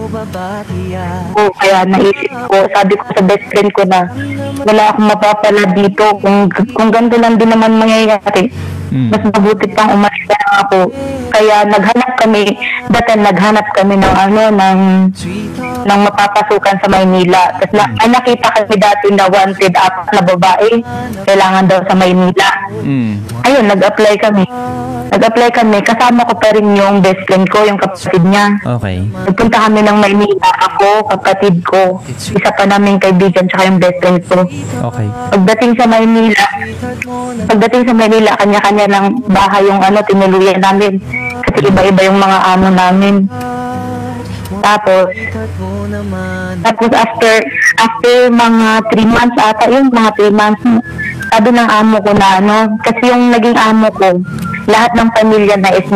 Kaya naisip ko, sabi ko sa best friend ko na wala akong mapapala dito. Kung ganito lang din naman mangyayari, mas mabuti pang umalis na lang ako. Kaya naghanap kami ng mapapasukan sa Maynila. Tapos nakita kami dati na wanted na babae, kailangan daw sa Maynila. Ayun, nag-apply kami. Kasama ko pa rin yung best friend ko, yung kapatid niya. Okay. Nagpunta kami ng Maynila, ako, kapatid ko, isa pa naming kaibigan, tsaka yung best friend ko. Okay. Pagdating sa Maynila, kanya-kanya ng bahay yung tinuluyan namin. Kasi iba-iba yung mga amo namin. Tapos after mga 3 months ata, mga 3 months, sabi ng amo ko na kasi yung naging amo ko, lahat ng pamilya na is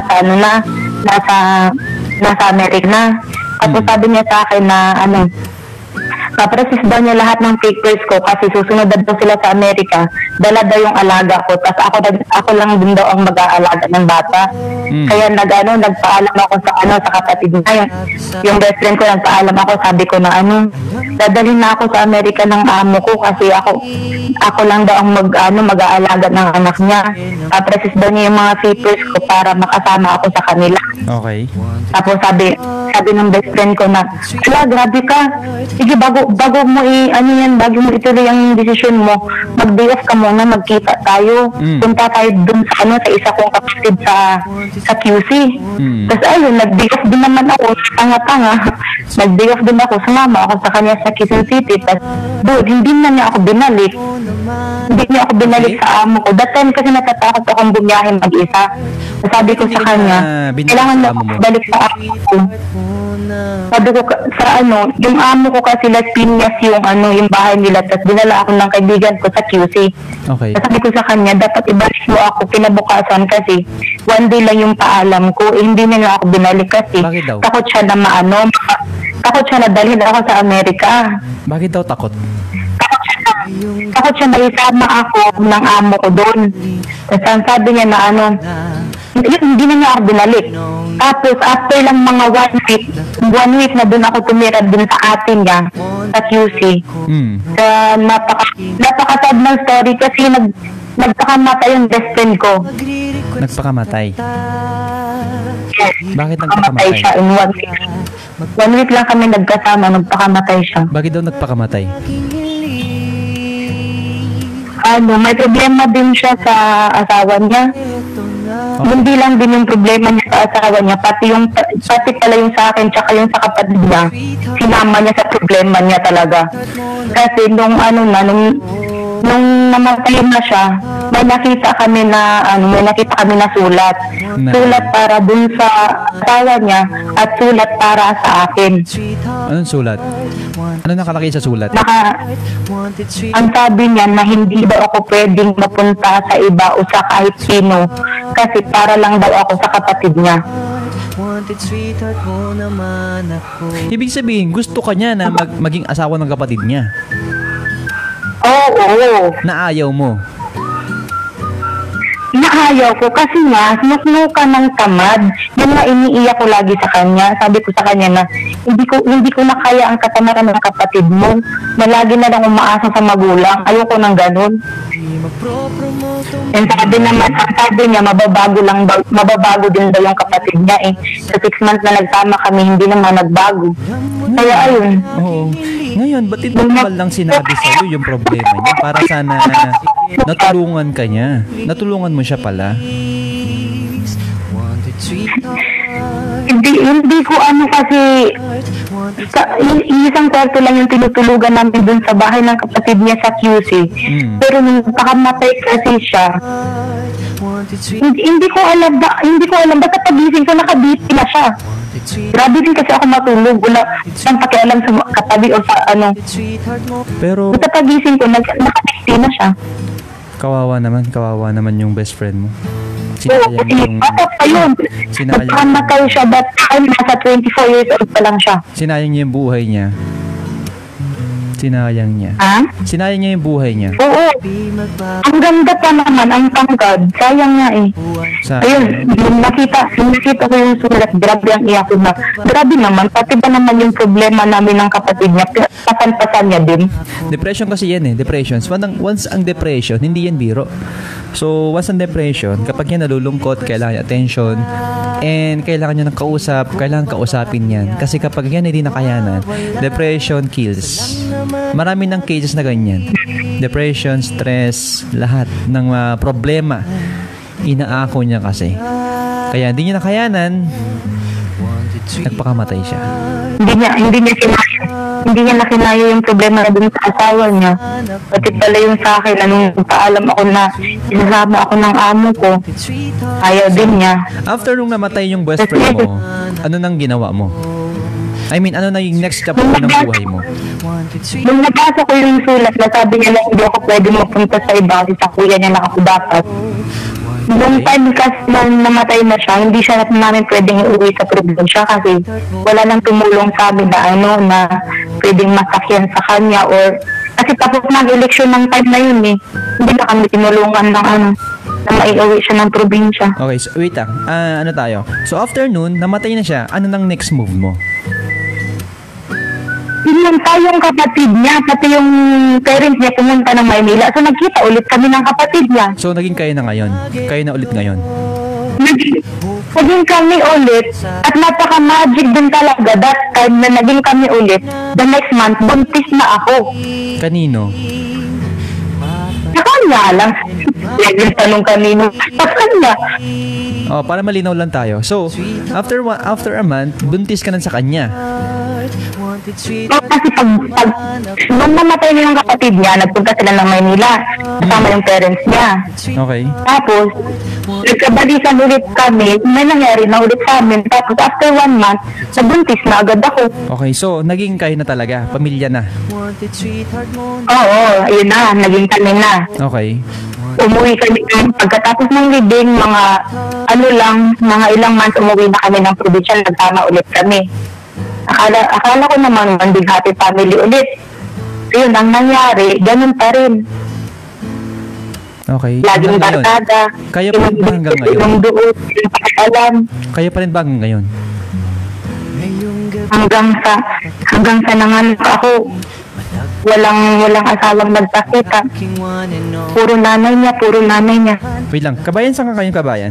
nasa Amerika. Tapos sabi niya sa akin na paprocess daw niya lahat ng papers ko kasi susunod daw sila sa Amerika, dala daw yung alaga ko, tapos ako lang din daw ang mag-aalaga ng bata. Kaya nagpaalam ako sa kapatid niya, yung best friend ko, nagpaalam ako, sabi ko na dadalhin na ako sa Amerika ng amo ko kasi ako lang daw ang mag-aalaga ng anak niya. Paprocess daw niya yung mga papers ko para makasama ako sa kanila. Okay. Tapos sabi ng best friend ko na, grabe ka, sige, bago mo bago mo ituloy ang desisyon mo, mag-day off ka muna, magkita tayo, punta tayo dun sa isa kong kapatid sa QC. Tapos ayun, nag-day off din naman ako, tanga-tanga, nag-day off din ako, sumama ako sa kanya sa Quezon City. Tapos hindi niya ako binalik sa amo ko. That time kasi natatakot akong bumiyahin mag-isa. Sabi ko sa kanya, kailangan na ako balik sa amo ko. Sabi ko yung amo ko kasi Las Piñas yung bahay nila, tapos dinala ako ng kaibigan ko sa QC. Okay. Sabi ko sa kanya, dapat ibalik mo ako kinabukasan kasi one day lang yung paalam ko, hindi niya ako binalik kasi takot siya na dalhin ako sa Amerika. Bakit daw takot? Takot siya na isama ako ng amo ko doon. Tapos sabi niya na hindi na niya ako binalik. Tapos after lang mga 1 week na doon ako tumira doon sa atin niya sa QC. Napakasad ng story kasi nagpakamatay yung best friend ko. Nagpakamatay? Yes. Bakit nagpakamatay? Siya in 1 week. 1 week lang kami nagkasama, nagpakamatay siya. Bakit daw nagpakamatay? May problema din siya sa asawa niya. Hindi lang din yung problema niya sa asawa niya, pati pala yung sa akin tsaka yung sa kapatid niya, sinama niya sa problema niya talaga. Kasi nung namatay na siya, may nakita kami na sulat. Sulat para dun sa asawa niya at sulat para sa akin. Anong sulat? Ano nakalagay sa sulat? Ang sabi niya na hindi daw ako pwedeng mapunta sa iba o sa kahit sino kasi para lang daw ako sa kapatid niya. Ibig sabihin, gusto ka niya na maging asawa ng kapatid niya. Oo. Na ayaw mo. Naayaw ko kasi nga, sinusnuka ng tamad. Yung nga iniiyak ko lagi sa kanya. Sabi ko sa kanya na, hindi ko na kaya ang katamaran ng kapatid mo. Na lagi na lang umaasa sa magulang. Ayoko ng ganun. And sabi niya, mababago din daw yung kapatid niya eh. Sa 6 months na nagsama kami, hindi naman nagbago. Kaya ayun. Oo. Ngayon, ba't ito naman lang sinabi sa'yo yung problema niya? Para sana natulungan ka niya. Natulungan mo siya pala. Hindi ko kasi isang kwarto lang yung tinutulugan namin dun sa bahay ng kapatid niya sa QC. Pero nung pakamatay kasi siya, hindi ko alam basta pagising ko nakabiti na siya. Grabe din kasi ako matulog, wala siyang pakialam sa katabi o sa ano. Pero basta pagising ko nakabiti na siya. Kawawa naman yung best friend mo. Ayun. Nagpamatay siya that time, nasa 24 years old pa lang siya. Sinayang niya yung buhay niya. Sinayang niya. Ha? Sinayang niya yung buhay niya. Oo. Ang ganda pa naman, ang tangkad. Sayang nga eh. Ayun, nung nakita ko yung sulat, grabe ang iyak ko na. Grabe naman, pati ba naman yung problema namin ng kapatid niya, pasan-pasan niya din. Depression kasi yan eh, depression. Once ang depression, hindi yan biro. So, once ang depression, kapag yan nalulungkot, kailangan niya attention, and kailangan niya ng kausap, kailangan kausapin yan. Kasi kapag yan hindi nakayanan, depression kills. Marami ng cases na ganyan. Depression, stress, lahat ng problema, inaako niya kasi. Kaya hindi niya nakayanan, nagpakamatay siya. Hindi niya nakinaya yung problema na dun sa asawa niya. Pati pala yung sa akin, anong paalam ako na isasama ako ng amo ko, ayaw din niya. After nung namatay yung best friend mo, ano nang ginawa mo? I mean, ano na yung next chapter ng buhay mo? Nung nabasa ko yung sulat na sabi niya na hindi ako pwede mapunta sa iba kasi sa kuya niya lang ako dapat. Nung time kasi nung namatay na siya, hindi siya namin pwedeng iuwi sa probinsya kasi wala nang tumulong sa amin na pwedeng masakyan sa kanya or kasi tapos mag-eleksyon ng time na yun eh. Hindi na kami tinulungan ng na maiuwi siya ng probinsya. Okay, so wait lang. Ano tayo? So after noon, namatay na siya. Ano nang next move mo? Pinunta yung kapatid niya, pati yung parents niya pumunta ng Maynila. So nagkita ulit kami ng kapatid niya. So naging kayo na ngayon? Kayo na ulit ngayon? Naging kami ulit at napaka-magic din talaga that time na naging kami ulit. The next month, buntis na ako. Kanino? Sa kanya lang. Yung tanong kanino. Sa kanya. Oh, para malinaw lang tayo. So, after a month, buntis ka na sa kanya. Kasi nung namatay niya yung kapatid niya, nagpunta sila ng Maynila kasama yung parents niya. Okay. Tapos nagkabalikan ulit kami, may nangyari na ulit sa amin. Tapos after 1 month, nabuntis na agad ako. Okay, so naging kayo na talaga, pamilya na. Oo, ayun na, naging kami na. Okay. Umuwi kami pagkatapos ng libing, mga ilang months umuwi na kami ng probinsya, nagtama ulit kami. Akala ko naman big happy family ulit. Yun, ang nangyari, ganun pa rin. Okay. Laging barkada. Kaya pa rin ba hanggang ngayon? Yung doon, yung pakialam. Kaya pa rin ba hanggang ngayon? Hanggang sa nanganak ako, walang asawang nagpakita. Puro nanay niya. Wait lang, kabayan saan ka kayong kabayan?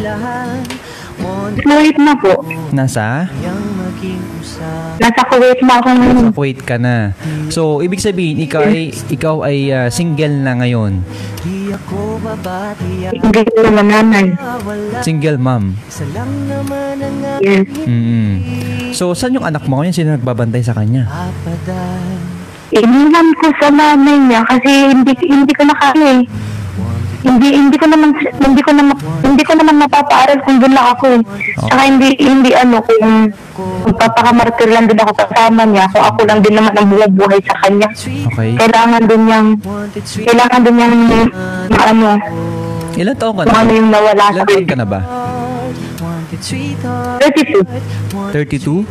Kuwait na po. Nasa Kuwait na ako ngayon. Sa Kuwait ka na. So, ibig sabihin, ikaw ay single na ngayon. Hindi ko naman nanay. Single mom. Yes. So, saan yung anak mo ngayon? Sino nagbabantay sa kanya? Iniwan ko sa nanay niya kasi hindi ko na kaya eh. hindi ko naman mapapaaral kung doon lang ako. Saka hindi kung magpapakamartir lang din ako kasama niya, kung ako lang din naman ang buhay sa kanya. Okay. Kailangan din niyang Ilan taon ka na? kung ano yung nawala sa Ilan taon ka na ba? 32. 32?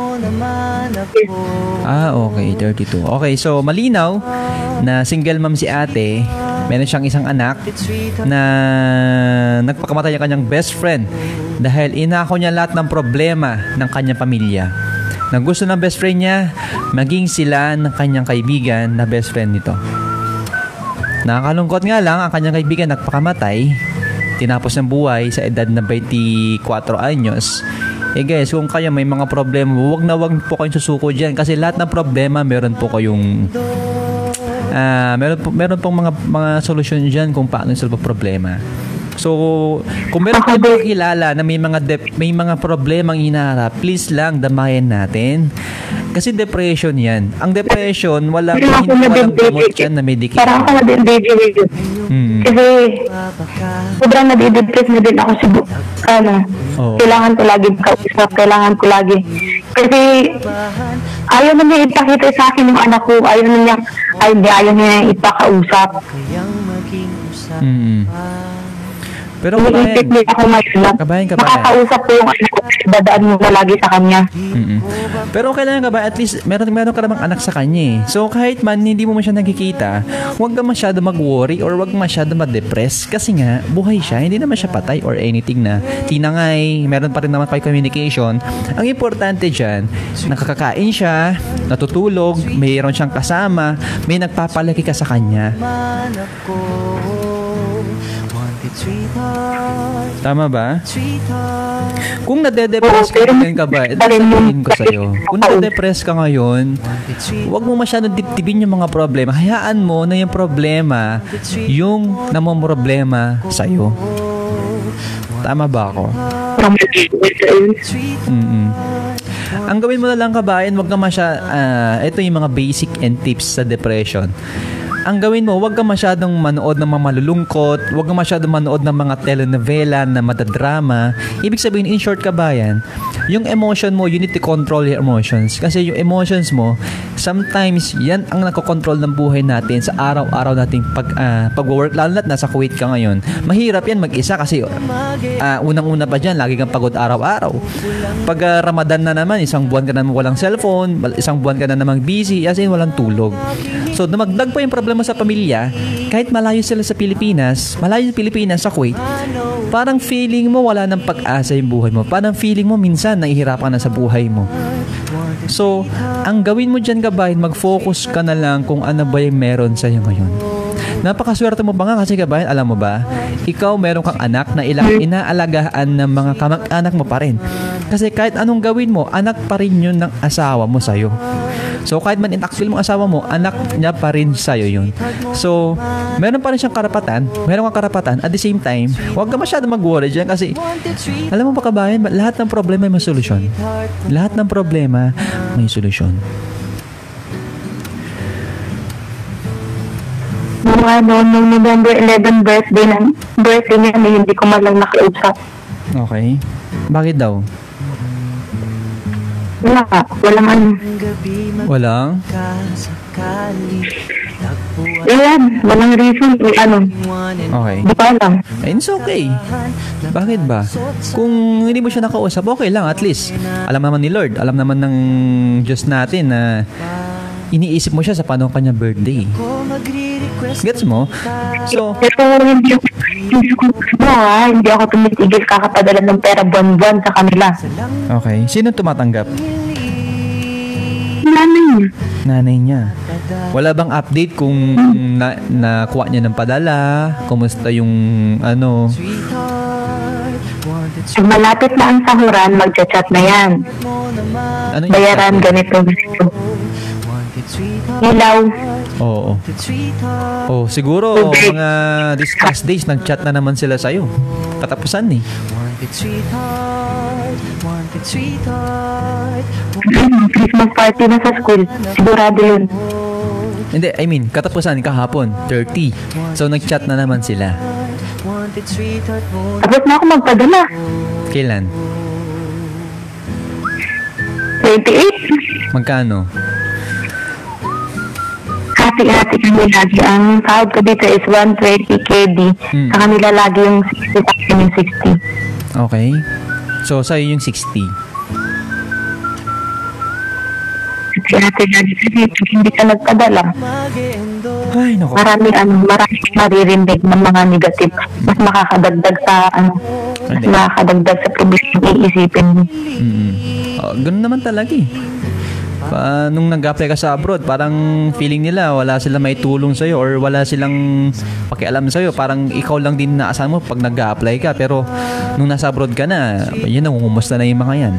Ah, okay. 32. Okay, so malinaw na single mom si ate. Meron siyang isang anak na nagpakamatay ang kanyang best friend dahil inako niya lahat ng problema ng kanyang pamilya. Nang gusto ng best friend niya, maging sila ng kanyang kaibigan na best friend nito. Nakakalungkot nga lang, ang kanyang kaibigan nagpakamatay, tinapos ng buhay sa edad na 24 anyos. Guys, kung kayo may mga problema, wag po kayong susuko dyan kasi lahat ng problema meron po kayong meron pong mga solusyon dyan kung paano solve problema. So, kung meron kayong kilala na may mga problemang hinaharap, please lang damayan natin. Kasi depression yan. Ang depression, walang gamot yan na medicate. Parang ako nadididid yun. Kasi sobrang nadidepress na din ako kailangan ko lagi kausap, kailangan ko lagi. Kasi ayaw na niya ipakita sa akin yung anak ko, ayaw na niya ipakausap. Pero kabayan. Makakausap ko yung anak ko, dadaan mo na lagi sa kanya. Pero kailangan ka ba, at least meron ka namang anak sa kanya eh. So kahit man hindi mo siya nakikita, huwag ka masyado mag-worry or huwag masyado ma-depress kasi nga buhay siya, hindi naman siya patay or anything na tinangay, meron pa rin naman kayo communication. Ang importante dyan, nakakakain siya, natutulog, mayroon siyang kasama, may nagpapalaki ka sa kanya. Tama ba? Kung nade-depress ka ngayon ka ba, sabihin ko sa'yo, kung nade-depress ka ngayon, huwag mo masyadong dibdibin yung mga problema. Hayaan mo na yung problema yung namomroblema sa'yo. Tama ba ako? Ang gawin mo na lang kabayan, wag ka ito yung mga basic and tips sa depression. Ang gawin mo, huwag ka masyadong manood ng mga malulungkot, huwag ka masyadong manood ng mga telenovela na madadrama. Ibig sabihin, in short kabayan, yung emotion mo, you need to control your emotions. Kasi yung emotions mo, sometimes yan ang nakokontrol ng buhay natin sa araw-araw nating pag-work, lalo na't nasa Kuwait ka ngayon. Mahirap yan mag-isa kasi unang-una pa dyan, lagi kang pagod araw-araw. Pag Ramadan na naman, isang buwan ka na naman walang cellphone, isang buwan ka na naman busy, as in walang tulog. So, dumagdag pa yung problema sa pamilya, kahit malayo sila sa Pilipinas, sa Kuwait, parang feeling mo wala ng pag-asa yung buhay mo. Parang feeling mo minsan nahihirapan na sa buhay mo. So, ang gawin mo dyan kabayan, mag-focus ka na lang kung ano ba yung meron sa'yo ngayon. Napakaswerte mo ba nga kasi kabayan, alam mo ba, ikaw meron kang anak na inaalagaan ng mga kamag-anak mo pa rin. Kasi kahit anong gawin mo, anak pa rin yun ng asawa mo sa'yo. So, kahit man inaktil mo asawa mo, anak niya pa rin sa'yo yun. So, meron pa rin siyang karapatan. Meron kang karapatan. At the same time, huwag ka masyado mag-worry dyan kasi, alam mo ba kabayan, lahat ng problema may solusyon. Lahat ng problema may solusyon. Noong November 11 birthday niya, hindi ko man lang nakausap. Okay. Bakit daw? Walang walang reason okay. Di pa alam. It's okay. Bakit ba? Kung hindi mo siya nakausap, okay lang, at least alam naman ni Lord, alam naman ng Diyos natin na iniisip mo siya sa panahon kanyang birthday. Gets mo? So, pero hindi ako tumitigil kakapadala ng pera buwan-buwan sa kanila. Okay. Sino tumatanggap? Nanay niya. Wala bang update kung nakuha niya ng padala? Kumusta yung Malapit na ang sahuran, magchat-chat na yan. Bayaran ganito. Ilaw. Oo. Oh, siguro mga these past days nag-chat na naman sila sa'yo. Katapusan eh. Christmas party na sa school. Sigurado yun. Hindi, I mean, katapusan kahapon, 30. So nag-chat na naman sila. Tapos na ako magpadala. Kailan? 28. Magkano? Hati-hati kami lagi. Ang sahod ko dito is 120 KD. Sa kanila lagi yung 60, sa akin yung 60. Okay. So, sa'yo yung 60. Hati-hati lagi kasi hindi ka nagpadala. Ay, naku. Marami maririnig ng mga negative. Mas makakadagdag sa mas makakadagdag sa problema yung iisipin mo. Ganun naman talaga eh. Nung nag-apply ka sa abroad, parang feeling nila wala silang may tulong sa'yo or wala silang pakialam sa'yo. Parang ikaw lang din naasahan mo pag nag-apply ka. Pero nung nasa abroad ka na, yun, nangungumusta na yung mga yan.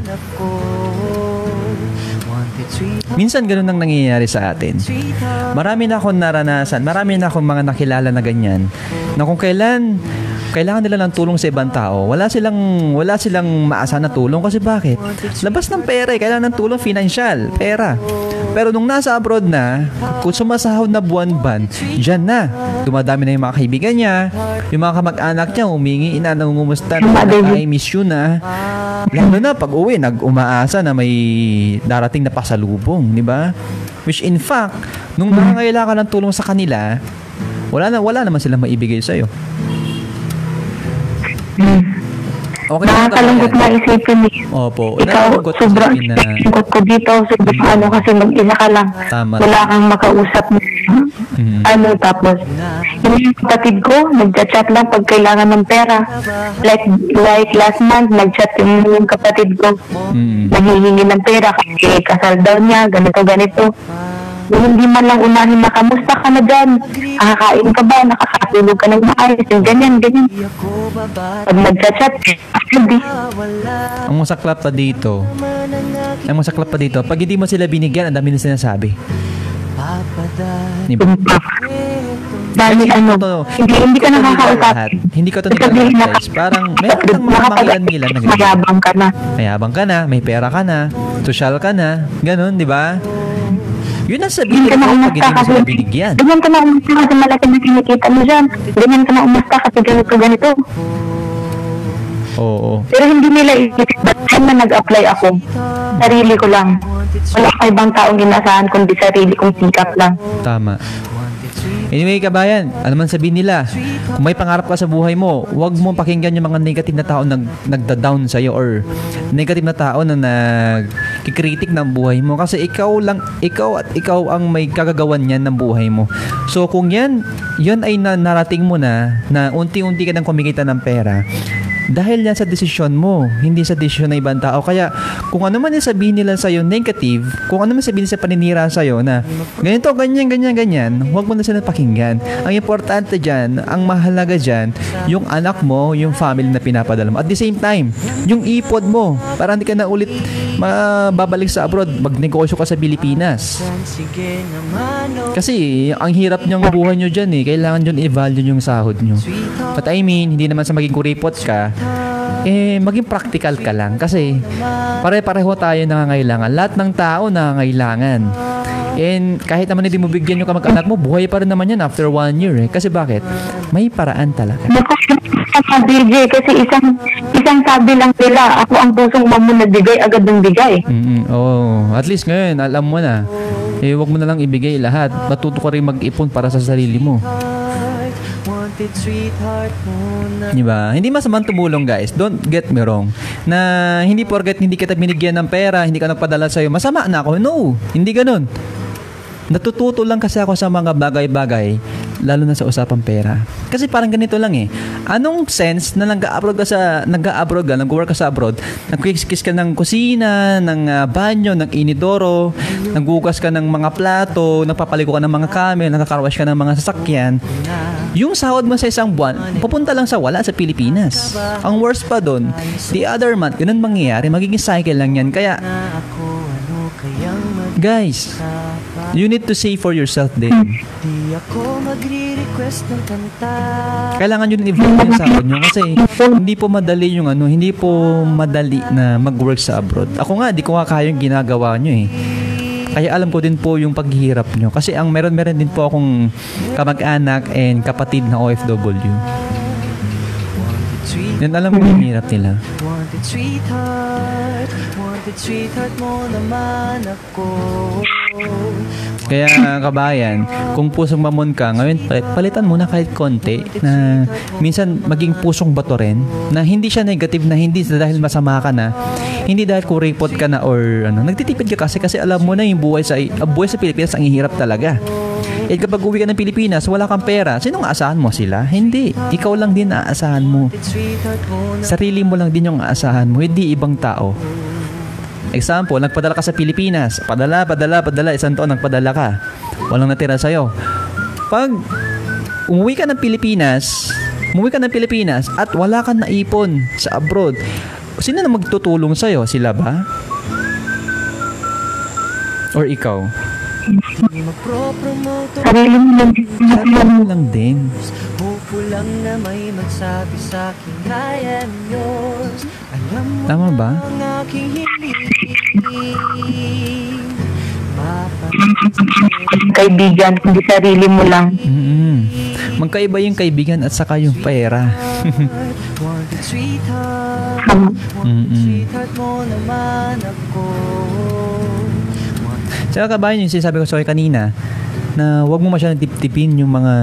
Minsan ganun ang nangyayari sa atin. Marami na akong naranasan, marami na akong mga nakilala na ganyan, na kung kailangan nila ng tulong sa ibang tao, wala silang maasahan na tulong. Kasi bakit? Labas ng pera eh. Kailangan ng tulong financial, pera. Pero nung nasa abroad na, kung sumasahod na buwan-ban, dyan na. Dumadami na yung mga kaibigan niya, yung mga kamag-anak niya, humingi, nangungumusta, I miss you na. Lalo na pag uwi, nag-umaasa na may darating na pasalubong, di ba? Which in fact, nung nangangailangan ka ng tulong sa kanila, wala naman silang maibigay sa'yo. Okay, nakakalungkot na isipin eh. Opo. Ikaw, sobrang singkot ko dito. Sobrang kasi mag-isa ka lang. Tama. Wala kang makausap. Tapos, yung kapatid ko, nag-chat lang pag kailangan ng pera. Like last month, nag-chat yung kapatid ko. Nanghihingi ng pera kasi kasal daw niya, ganito. Yung hindi man lang unahin na, kamusta ka na dyan? Nakakain ka ba? Nakakatulog ka ng maayos? Yung ganyan. Pag nag-chat, hindi. Ang masaklap pa dito, pag hindi mo sila binigyan, ang dami na sinasabi. Dami hindi ka nakakausap. Hindi ko ito nag-advise. Parang meron ng mga ilan-ilan na ganyan. Mayabang ka na, may pera ka na, social ka na, ganun, di ba? Yun ang sabihin ko pag hindi mo sila binigyan. Ganyan ka na umusta kasi malaki na kinikita mo dyan. Ganyan ka na umusta kasi ganito. Oo. Pero hindi nila isip. Ba't na nag-apply ako? Sarili ko lang. Wala ka ibang taong inasahan kundi sarili kong sikap lang. Tama. Anyway, kabayan, ano man sabihin nila, kung may pangarap ka sa buhay mo, huwag mong pakinggan yung mga negative na tao na nagda-down sa'yo or negative na tao na nagkikritik ng buhay mo. Kasi ikaw ang may kagagawan niyan ng buhay mo. So, kung yan ay narating mo na unti-unti ka nang kumikita ng pera, dahil yan sa desisyon mo, hindi sa desisyon ng ibang tao. Kaya, kung ano man yung sabihin nila sa'yo negative, kung ano man sabihin sa paninira sa'yo na ganito, ganyan, huwag mo na sila pakinggan. Ang importante dyan, ang mahalaga dyan, yung anak mo, yung family na pinapadala mo. At the same time, yung ipod mo, para hindi ka na ulit babalik sa abroad, magnegosyo ka sa Pilipinas. Kasi, ang hirap niyang buhay nyo dyan eh. Kailangan nyo i-value yung sahod nyo. But I mean, hindi naman sa maging kuripot ka, maging practical ka lang. Kasi, pare-pareho tayo nangangailangan. Lahat ng tao nangangailangan. And kahit naman hindi mo bigyan yung kamag-anak mo, buhay pa rin naman yan after 1 year eh. Kasi bakit? May paraan talaga. DJ, kasi isang sabi lang nila, ako ang pusong mo nagbigay, agad ng bigay. At least ngayon, alam mo na. Huwag mo na lang ibigay lahat. Matuto ka rin mag-ipon para sa sarili mo. Diba? Hindi masamang tumulong, guys. Don't get me wrong. Na hindi porket hindi kita binigyan ng pera, hindi ka nagpadala sa'yo, masama na ako. No, hindi ganun. Natututo lang kasi ako sa mga bagay-bagay, lalo na sa usapang pera. Kasi parang ganito lang eh. Anong sense na nag-a-abroad ka, nag-work ka sa abroad, nag-kiss ka ng kusina, ng banyo, ng inidoro, naghugas ka ng mga plato, nagpapaliko ka ng mga camel, nagkakarwash ka ng mga sasakyan. Yung sahod mo sa isang buwan, pupunta lang sa wala sa Pilipinas. Ang worst pa doon, the other month, ganun mangyayari, magiging cycle lang yan. Kaya, guys, you need to save for yourself din. Kailangan nyo din i-vlog yung sahod nyo kasi hindi po madali na mag-work sa abroad. Ako nga, di ko nga kaya yung ginagawa nyo eh. Kaya alam ko din po yung paghihirap nyo. Kasi ang meron din po akong kamag-anak and kapatid na OFW. Yan, alam mo yung hirap nila. Wanted sweetheart mo naman ako. Kaya kabayan, kung pusong mamon ka, ngayon palitan mo na kahit konti na minsan maging pusong bato rin, na hindi siya negative, na hindi dahil masama ka na, hindi dahil kuripot ka na or ano, nagtitipid ka kasi alam mo na yung buhay sa Pilipinas ang hirap talaga. Eh kapag uwi ka ng Pilipinas, wala kang pera, sinong aasahan mo sila? Hindi. Ikaw lang din aasahan mo. Sarili mo lang din yung aasahan mo, hindi ibang tao. Example, nagpadala ka sa Pilipinas. Padala, isang taon nagpadala ka. Walang natira sa'yo. Pag umuwi ka ng Pilipinas at wala kang naipon sa abroad, sino na magtutulong sa'yo? Sila ba? Or ikaw? Sarili mo lang. Sarili mo lang din. Hopeful lang na may magsabi sa akin I am yours. Alam mo Tama ba? ang aking hiling. Kaibigan, hindi sarili mo lang. Magkaiba yung kaibigan at saka yung pera. Wanted sweetheart, sweetheart mo naman ako. Saka kabayan yung sinasabi ko sa kanina, na huwag mo masyadong tip-tipin yung mga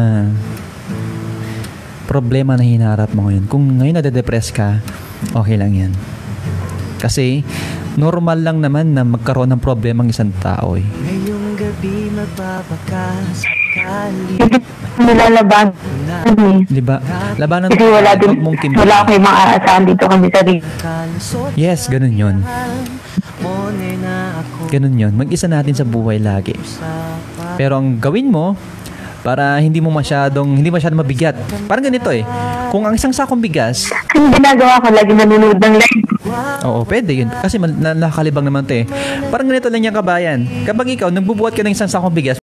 problema na hinaharap mo ngayon. Kung ngayon nade-depress ka, okay lang yan. Kasi normal lang naman na magkaroon ng problema ng isang tao. Ngayong gabi magbabakas kali. Nilalaban. Diba? Labanan Kasi wala din, mong wala akong mga aasahan dito kami sa rin. Yes, ganun yun. Ganun yun. Mag-isa natin sa buhay lagi. Pero ang gawin mo, para hindi masyadong mabigat. Parang ganito kung ang isang sakong bigas, Ang ginagawa ko, lagi nanonood ng live. oo, pwede yun. Kasi nakakalibang naman Parang ganito lang yung kabayan. Kapag ikaw, nagbubuhat ka ng isang sakong bigas,